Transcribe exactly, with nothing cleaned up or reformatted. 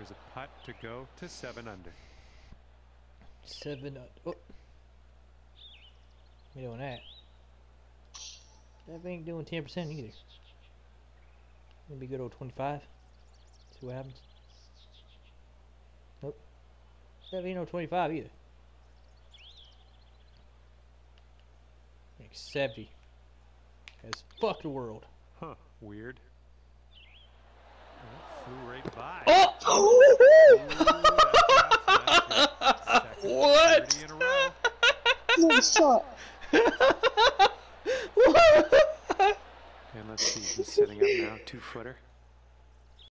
There's a putt to go to seven under. Seven. Oh. We doing that. That ain't doing ten percent either. Maybe good old twenty-five. See what happens. Nope. That ain't no twenty-five either. Like seventy. As fuck the world. Huh. Weird. That flew right by. Oh! Ooh, what? birdie in a row. Nice shot. And let's see, he's setting up now, two footer.